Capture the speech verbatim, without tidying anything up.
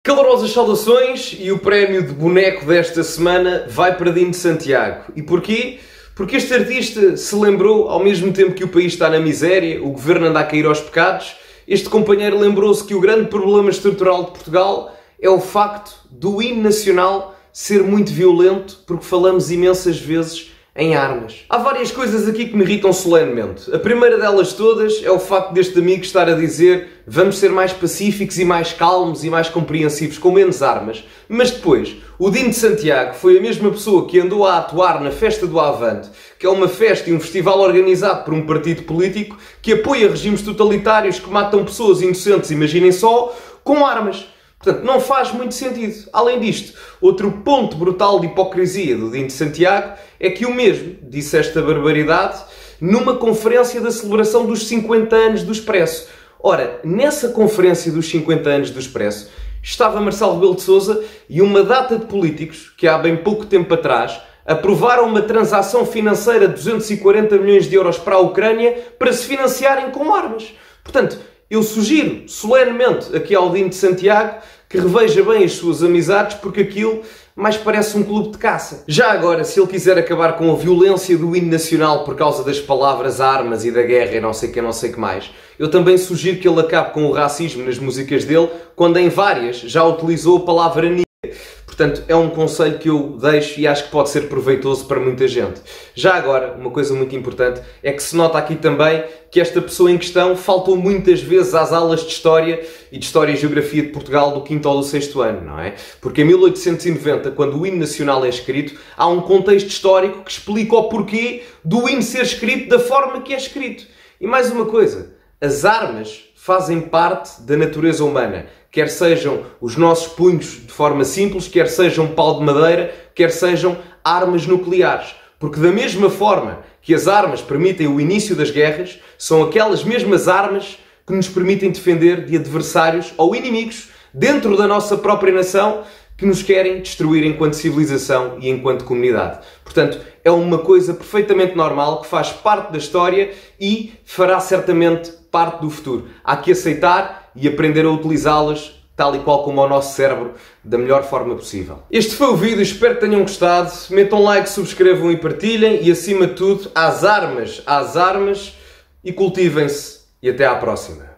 Calorosas saudações, e o prémio de boneco desta semana vai para Dino de Santiago. E porquê? Porque este artista se lembrou, ao mesmo tempo que o país está na miséria, o governo anda a cair aos pecados, este companheiro lembrou-se que o grande problema estrutural de Portugal é o facto do hino nacional ser muito violento, porque falamos imensas vezes em armas. Há várias coisas aqui que me irritam solenemente. A primeira delas todas é o facto deste amigo estar a dizer vamos ser mais pacíficos e mais calmos e mais compreensivos com menos armas. Mas depois, o Dino de Santiago foi a mesma pessoa que andou a atuar na Festa do Avante, que é uma festa e um festival organizado por um partido político que apoia regimes totalitários que matam pessoas inocentes, imaginem só, com armas. Portanto, não faz muito sentido. Além disto, outro ponto brutal de hipocrisia do Dino de Santiago é que o mesmo disse esta barbaridade numa conferência da celebração dos cinquenta anos do Expresso. Ora, nessa conferência dos cinquenta anos do Expresso estava Marcelo Rebelo de Sousa e uma data de políticos que há bem pouco tempo atrás aprovaram uma transação financeira de duzentos e quarenta milhões de euros para a Ucrânia para se financiarem com armas. Portanto, eu sugiro solenemente aqui ao Dino de Santiago que reveja bem as suas amizades, porque aquilo mais parece um clube de caça. Já agora, se ele quiser acabar com a violência do hino nacional por causa das palavras armas e da guerra e não sei o que, não sei o que mais, eu também sugiro que ele acabe com o racismo nas músicas dele, quando em várias já utilizou a palavra nigga. Portanto, é um conselho que eu deixo e acho que pode ser proveitoso para muita gente. Já agora, uma coisa muito importante é que se nota aqui também que esta pessoa em questão faltou muitas vezes às aulas de História e de História e Geografia de Portugal do quinto ou do sexto ano, não é? Porque em mil oitocentos e noventa, quando o hino nacional é escrito, há um contexto histórico que explica o porquê do hino ser escrito da forma que é escrito. E mais uma coisa, as armas fazem parte da natureza humana. Quer sejam os nossos punhos de forma simples, quer sejam pau de madeira, quer sejam armas nucleares. Porque da mesma forma que as armas permitem o início das guerras, são aquelas mesmas armas que nos permitem defender de adversários ou inimigos dentro da nossa própria nação que nos querem destruir enquanto civilização e enquanto comunidade. Portanto, é uma coisa perfeitamente normal que faz parte da história e fará certamente parte do futuro. Há que aceitar e aprender a utilizá-las tal e qual como ao nosso cérebro, da melhor forma possível. Este foi o vídeo, espero que tenham gostado. Metam like, subscrevam e partilhem. E acima de tudo, às armas, às armas, e cultivem-se. E até à próxima.